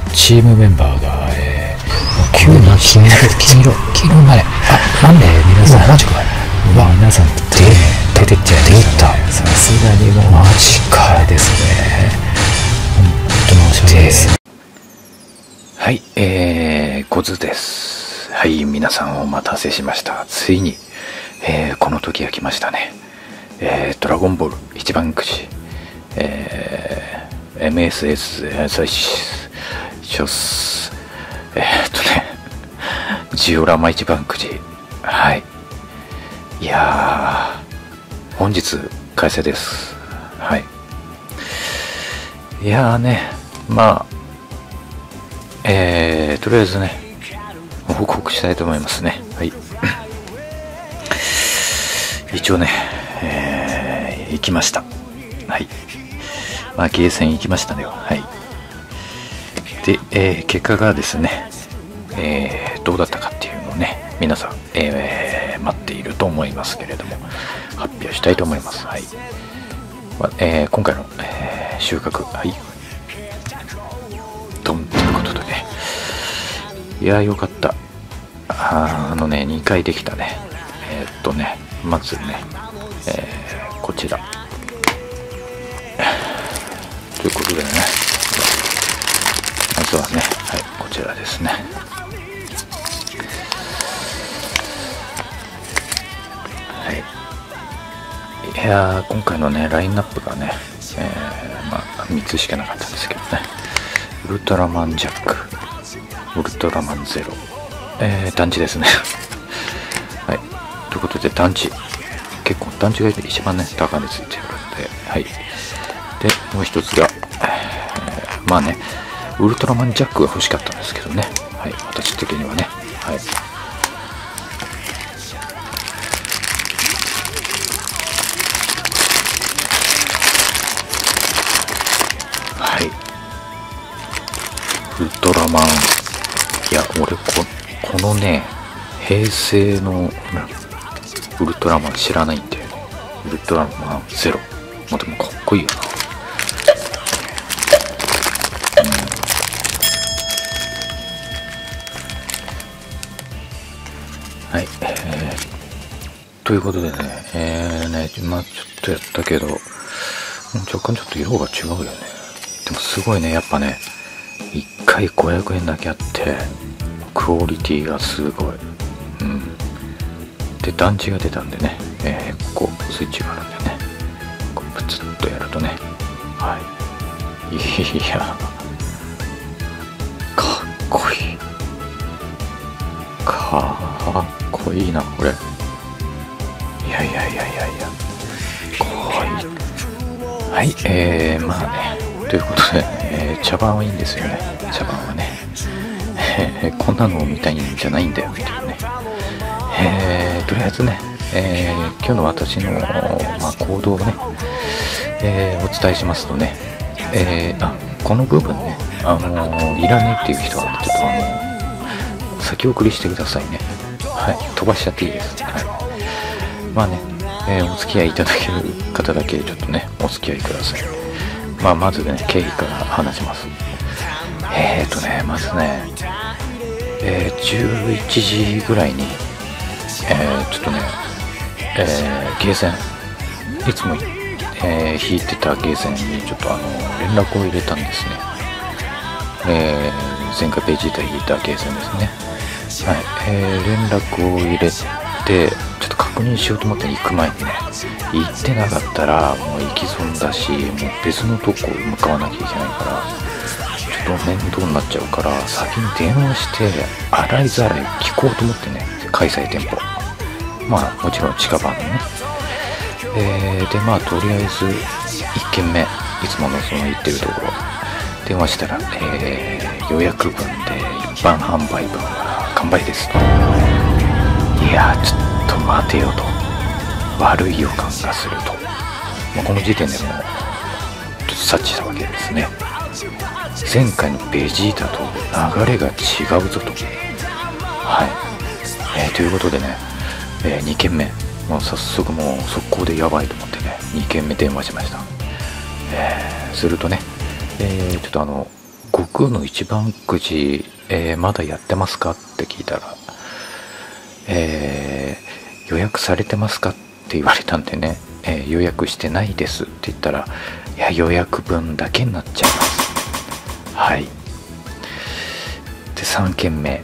チームメンバーが、急に黄色になれ。なんで皆さん、マジか。皆さん出てっちゃいましたね。さすがにもうマジかですね。本当に申し訳ないです。 はい、コズです。はい、皆さんお待たせしました。ついに、この時が来ましたね。ドラゴンボール一番くじ、MSS、ショス、ジオラマ一番くじ。はい。いやー、本日開催です。はい。いやーね、まあ、とりあえずね、報告したいと思いますね。はい。一応ね、行きました。はい。まあ、ゲーセン行きましたね。はい。で、結果がですね、どうだったかっていうのをね、皆さん、待っていると思いますけれども、発表したいと思います。はい。今回の、収穫、はい。ドンということでね。いやーよかった。2回できたね。まずね、こちら。ということでね、まずはね、はい、こちらですね。はい。いやー、今回のね、ラインナップがね、まあ、3つしかなかったんですけどね。ウルトラマンジャック、ウルトラマンゼロ、団地ですね。はい。ということで、団地。結構、団地が一番ね、高値ついてるので、はい。で、もう一つが、まあね、ウルトラマンジャックが欲しかったんですけどね。はい。私的にはね。はい。はい。ウルトラマン、いや、俺このね、平成のウルトラマン知らないんだよね。ウルトラマンゼロ。まあ、でもかっこいいよな。はい。ということでね、まあちょっとやったけど、若干ちょっと色が違うよね。でもすごいね、やっぱね、1回500円だけあって、クオリティがすごい。うん。で、団地が出たんでね、こう、スイッチがあるんでね、こうプツッとやるとね、はい。いや、かっこいい。かっこいいな、これ。いや、怖い。はい、まあね、ということで、茶番はいいんですよね、茶番はね。こんなのを見たいんじゃないんだよっていうね。とりあえずね、今日の私の、まあ、行動をね、お伝えしますとね、この部分ね、いらねえっていう人はちょっと先送りしてくださいね。はい、飛ばしちゃっていいです。はい。まあね、お付き合いいただける方だけちょっとね、お付き合いください。まあ、まずね、経緯から話します。まずね、11時ぐらいに、ちょっとね、ゲーセン、いつも、引いてたゲーセンにちょっと連絡を入れたんですね。前回ページで引いたゲーセンですね。はい。連絡を入れて、ちょっと確認しようと思って行く前にね、行ってなかったらもう行き損だし、もう別のとこ向かわなきゃいけないから、ちょっと面倒になっちゃうから、先に電話して洗いざらい聞こうと思ってね、開催店舗。まあもちろん近場のね。でまあとりあえず1軒目、いつものその行ってるところ電話したら、予約分で一般販売分は完売ですと。いやちょっと待てよと、悪い予感がすると、まあ、この時点でもちょっと察知したわけですね。前回のベジータと流れが違うぞと。はい。ということでね、2軒目、もう早速もう速攻でやばいと思ってね、2軒目電話しました。するとね、ちょっと悟空の一番くじ、まだやってますかって聞いたら、予約されてますかって言われたんでね、予約してないですって言ったら、いや予約分だけになっちゃいます。はい。で3件目、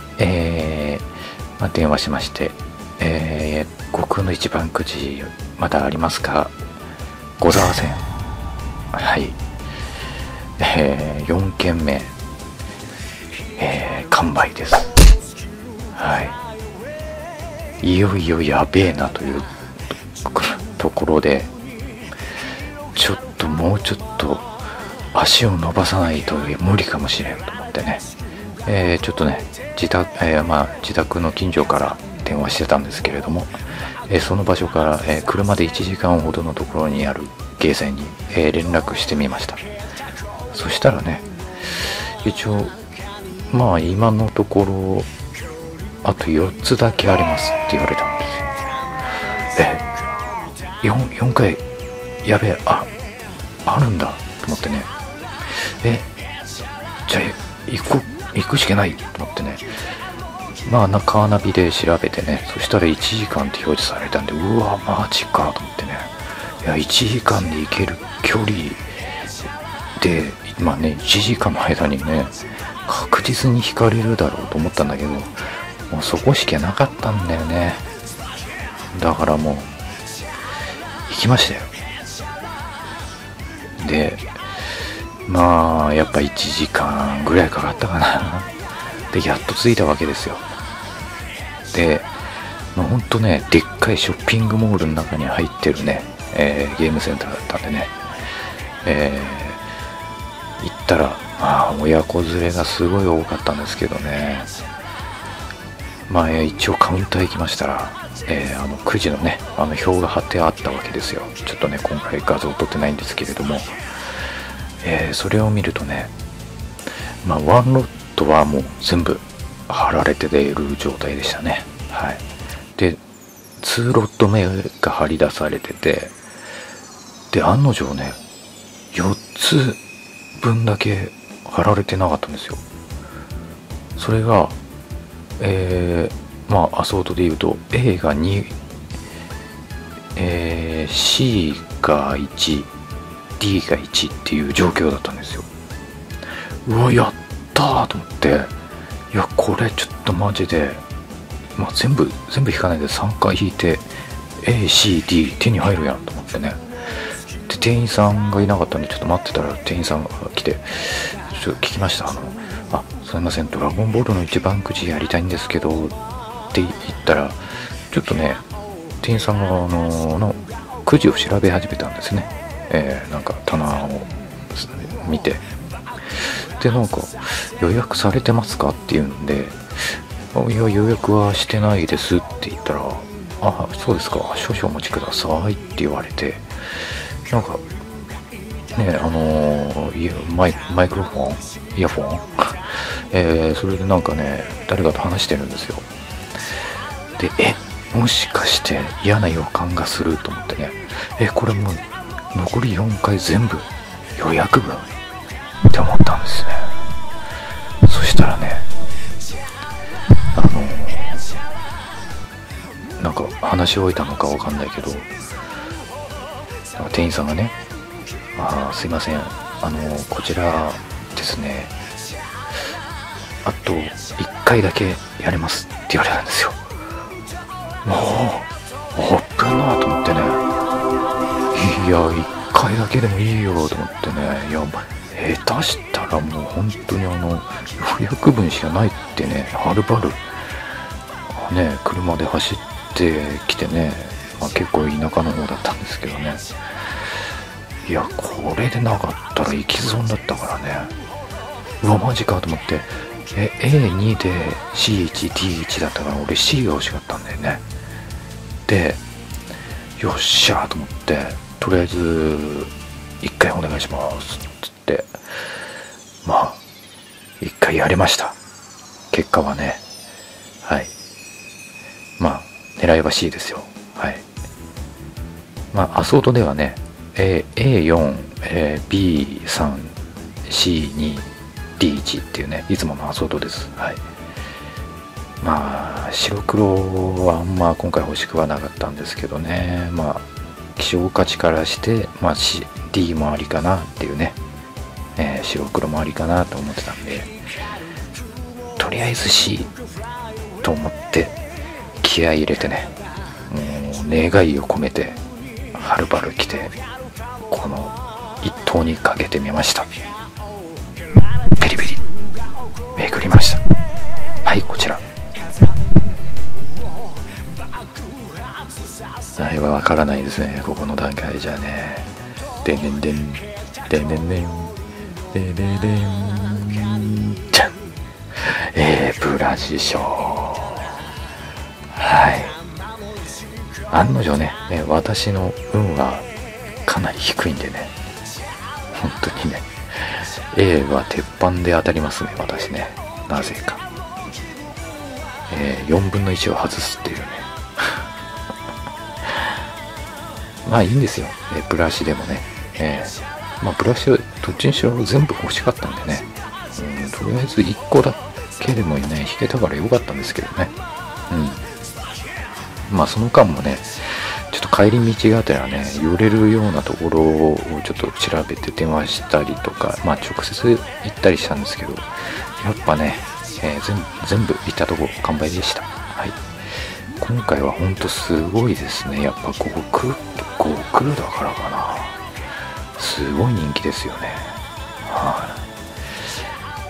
電話しまして、悟空の一番くじまだありますか？ございません。はい。4件目、完売です。はい。いよいよやべえなというところで、もうちょっと足を伸ばさないと無理かもしれんと思ってね、ちょっとね自宅の近所から電話してたんですけれども、その場所から、車で1時間ほどのところにあるゲーセンに、連絡してみました。そしたらね、一応今のところあと4つだけありますって言われたんですよ。4回やべえ、あるんだと思ってね、じゃあ行くしかないと思ってね、カーナビで調べてね、そしたら1時間って表示されたんで、うわマジかと思ってね、いや1時間で行ける距離で1時間の間にね確実に引かれるだろうと思ったんだけど、もうそこしかなかったんだよね。だからもう行きましたよ。でやっぱ1時間ぐらいかかったかな。でやっと着いたわけですよ。でほんとね、でっかいショッピングモールの中に入ってるね、ゲームセンターだったんでね、行ったら親子連れがすごい多かったんですけどね、一応カウンター行きましたら、くじのね表が貼ってあったわけですよ。ちょっとね今回画像撮ってないんですけれども、それを見るとね、ワンロットはもう全部貼られている状態でしたね。はい。で2ロット目が貼り出されてて、で案の定ね4つ分だけ貼られてなかったんですよ。それがアソートで言うと A が2、C が1、D が1っていう状況だったんですよ。うわやったーと思って、いやこれちょっとマジで、全部引かないで3回引いて A、C、D 手に入るやんと思ってね。で店員さんがいなかったんでちょっと待ってたら、店員さんが来てちょっと聞きました。すいません、ドラゴンボールの一番くじやりたいんですけどって言ったら、ちょっとね店員さんがのくじを調べ始めたんですね。棚を見て、で予約されてますかって言うんで、いや予約はしてないですって言ったら、そうですか、少々お待ちくださいって言われて、マイクロフォンイヤフォンそれで誰かと話してるんですよ。でもしかして嫌な予感がすると思ってね、これもう残り4回全部予約分って思ったんですね。そしたらね、話し終えたのかわかんないけど、店員さんがね、すいません、こちらですね、あと1回だけやれますって言われたんですよ。もう危なと思ってね、いや1回だけでもいいよと思ってね、いや下手したらもう本当に予約分しかないってね、はるばるね車で走ってきてね、結構田舎の方だったんですけどね、いやこれでなかったら行き損だったからね、うわマジかと思って、A2 で C1D1 だったから俺 C が欲しかったんだよね。でよっしゃーと思って、とりあえず1回お願いしますっつって、1回やれました。結果はね、はい、狙いは C ですよ。はい。アソートではね、A4、B3、C2、 D1 っていうね、いつものアソートです。はい。まあ白黒はあんま今回欲しくはなかったんですけどね、まあ希少価値からして、まあ、D もありかなっていうね、白黒もありかなと思ってたんで、とりあえず C と思って気合い入れてね、もう願いを込めてはるばる来てこの一等にかけてみました。ペリペリめくりました。はい、こちら。はい、わからないですね、ここの段階じゃね。でんでんでんでんでんでんでんでんでんじゃん。ブラジショー。はい、案の定ね、私の運はかなり低いんでね、本当にね A は鉄板で当たりますね、私ね、なぜか。4分の1を外すっていうねまあいいんですよ、ブラシでもね、まあブラシをどっちにしろ全部欲しかったんでね、とりあえず1個だけでもね弾けたからよかったんですけどね。まあその間もね、ちょっと帰り道がてらね、寄れるようなところをちょっと調べて電話したりとか、まあ直接行ったりしたんですけど、やっぱね、全部行ったとこ完売でした。はい、今回はほんとすごいですね。やっぱ5クルだからかな、すごい人気ですよね。はい、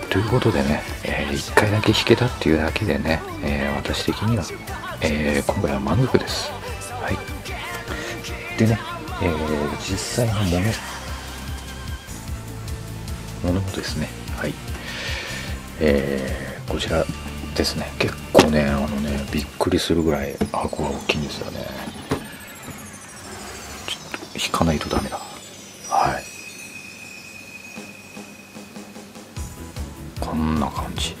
ということでね、1回だけ弾けたっていうだけでね、私的には、今回は満足です。はい、でね、実際のものですね。はい、こちらですね。結構ね、びっくりするぐらい箱が大きいんですよね。ちょっと引かないとダメだ。はい、こんな感じ。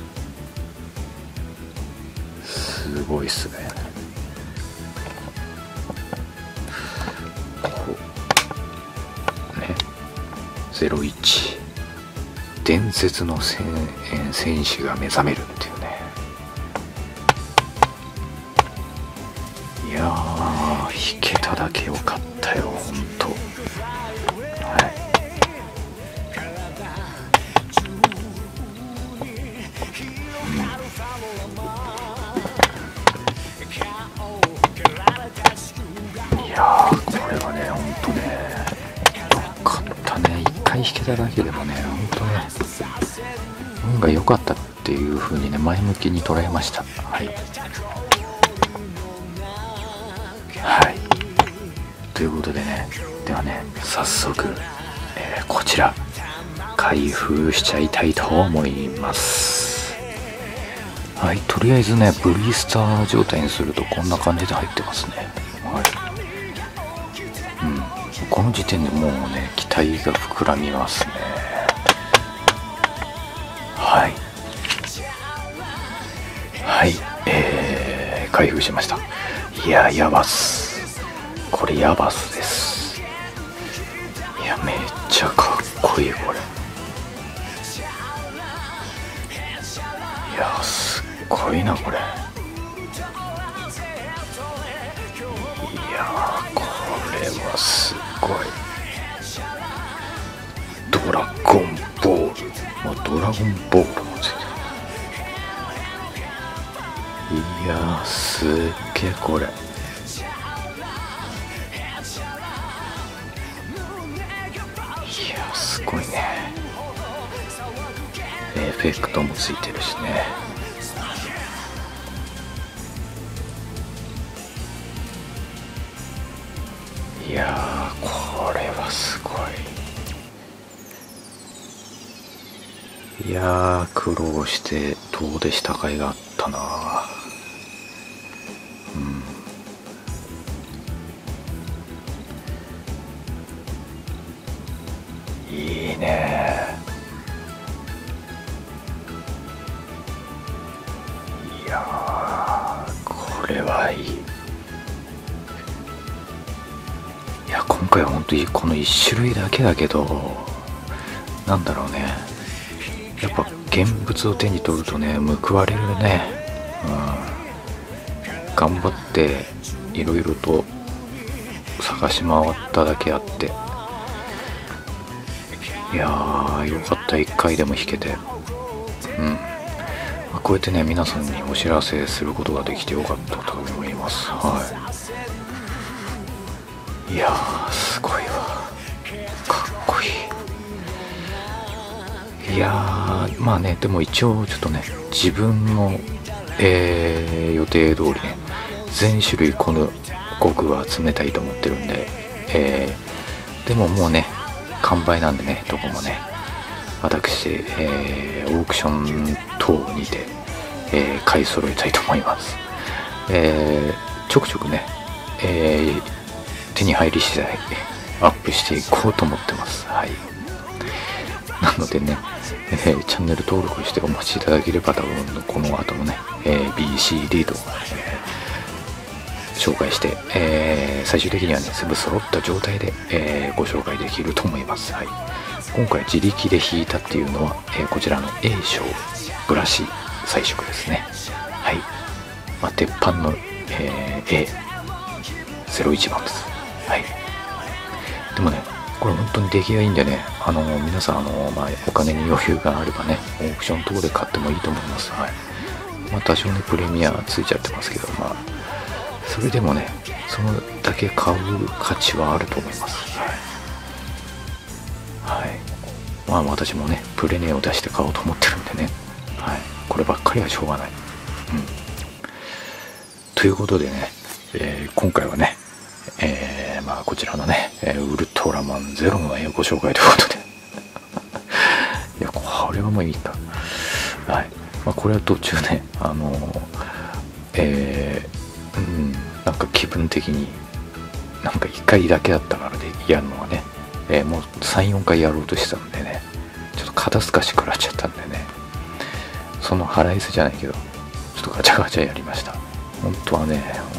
すごいっすね。01伝説の戦士が目覚めるっていうね。いやー、弾けただけよかったよ、ほんと。はい、いやー、これはね、ほんとね、よかったね。一回弾けただけでもね、ほんとね、運が良かったっていう風にね、前向きに捉えました。はい、はい、ということでね、ではね、早速、こちら開封しちゃいたいと思います。はい、とりあえずね、ブリスター状態にするとこんな感じで入ってますね。はい、この時点でもうね、期待が膨らみますね。はい、はい、開封しました。いや、ヤバス、これヤバスです。いや、めっちゃかっこいい、これ。いや、すっごいな、これ。いや、これはすごい。ドラゴンボール、ドラゴンボールもついてる。いや、すっげえ、これ。いや、すごいね。エフェクトもついてるしね。いやー、これはすごい。いやー、苦労して遠出した甲斐があったな。いいね。いやー、これはいい。いや、今回は本当にこの1種類だけだけど、なんだろうね、やっぱ現物を手に取るとね報われるね、頑張っていろいろと探し回っただけあって、いやーよかった、1回でも弾けて、こうやってね皆さんにお知らせすることができてよかったと思います。いやーすごいわ、かっこいい。いやーまあね、でも一応ちょっとね自分の、予定通りね全種類この5具は集めたいと思ってるんで、でももうね完売なんでね、どこもね私、オークション等にて、買い揃えたいと思います。ちょくちょくね、手に入り次第アップしていこうと思ってます。なのでね、チャンネル登録してお待ちいただければ、多分この後もね、BCD と、紹介して、最終的にはね全部揃った状態で、ご紹介できると思います。今回自力で弾いたっていうのは、こちらの A 賞ブラシ彩色ですね。鉄板の、A01 番です。でもねこれ本当に出来がいいんでね、皆さんお金に余裕があればねオークション等で買ってもいいと思います。多少ねプレミアついちゃってますけど、それでもねそのだけ買う価値はあると思います。私もねプレネを出して買おうと思ってるんでね、こればっかりはしょうがない。ということでね、今回はね、こちらのね、ウルトラマンゼロのご紹介ということでいやこれはもういいか。これは途中ねなんか気分的になんか1回だけだったからでやるのはね、もう 3,4 回やろうとしてたんでね、ちょっと肩透かし食らっちゃったんでね、その腹いせじゃないけどちょっとガチャガチャやりました。本当はね、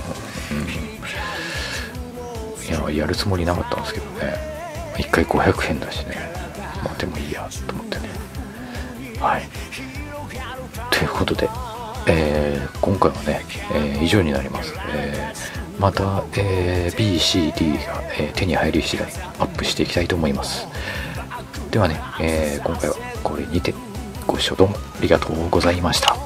やるつもりなかったんですけどね、1回500円だしね、でもいいやと思ってね。ということで、今回はね、以上になります。また、BCD が、手に入り次第アップしていきたいと思います。ではね、今回はこれにてご視聴どうもありがとうございました。